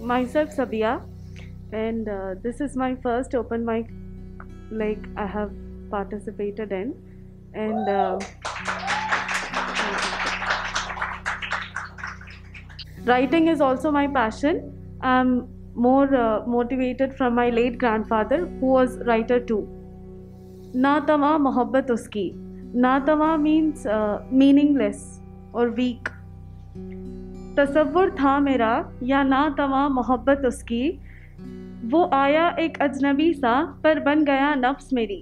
myself Sabia, and this is my first open mic like I have participated in, and writing is also my passion. I'm more motivated from my late grandfather who was writer too. ना तवा मोहब्बत उसकी. ना तवा means meaningless or weak. तसव्वुर था मेरा या ना तवा मोहब्बत उसकी, वो आया एक अजनबी सा पर बन गया नफ्स मेरी.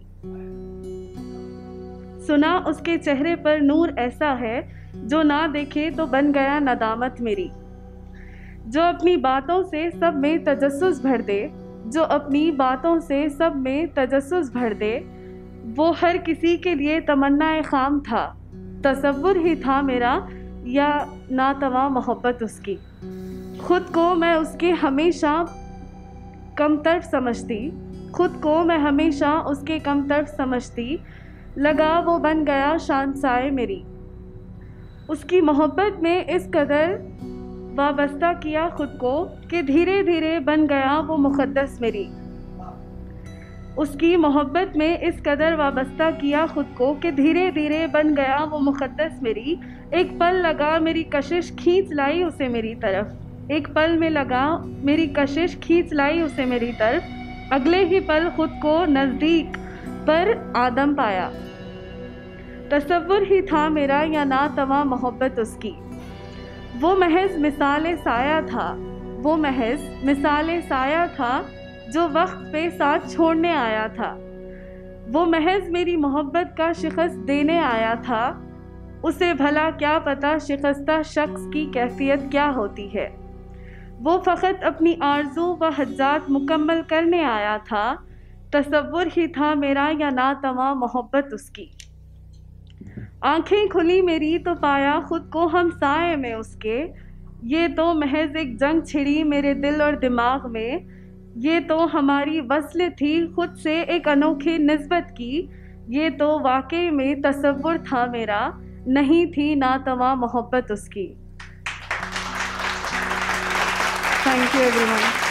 सुना उसके चेहरे पर नूर ऐसा है, जो ना देखे तो बन गया नदामत मेरी. जो अपनी बातों से सब में तजस्सुस भर दे, जो अपनी बातों से सब में तजस्सुस भर दे, वो हर किसी के लिए तमन्नाए ख़ाम था. तसव्वुर ही था मेरा या ना तवा मोहब्बत उसकी. ख़ुद को मैं उसके हमेशा कमतर समझती, ख़ुद को मैं हमेशा उसके कमतर समझती. लगा वो बन गया शानसाए मेरी. उसकी मोहब्बत में इस कदर वाबस्ता किया ख़ुद को कि धीरे धीरे बन गया वो मुक़द्दस मेरी. उसकी मोहब्बत में इस कदर वाबस्ता किया ख़ुद को कि धीरे धीरे बन गया वो मुक़द्दस मेरी. एक पल लगा मेरी कशिश खींच लाई उसे मेरी तरफ. एक पल में लगा मेरी कशिश खींच लाई उसे मेरी तरफ. अगले ही पल ख़ुद को नज़दीक पर आदम पाया. तसव्वुर ही था मेरा या ना तवा मोहब्बत उसकी. वो महज मिसाले साया था, वो महज मिसाले साया था, जो वक्त पे साथ छोड़ने आया था. वो महज मेरी मोहब्बत का शिकस्त देने आया था. उसे भला क्या पता शिकस्ता शख्स की कैफियत क्या होती है. वो फ़कत अपनी आरज़ू व हज्जात मुकम्मल करने आया था. तसव्वुर ही था मेरा या ना तवा मोहब्बत उसकी. आँखें खुली मेरी तो पाया ख़ुद को हम साए में उसके. ये तो महज एक जंग छिड़ी मेरे दिल और दिमाग में. ये तो हमारी वस्ल थी खुद से एक अनोखी निस्बत की. ये तो वाकई में तसव्वुर था मेरा, नहीं थी ना तवा मोहब्बत उसकी. Thank you everyone.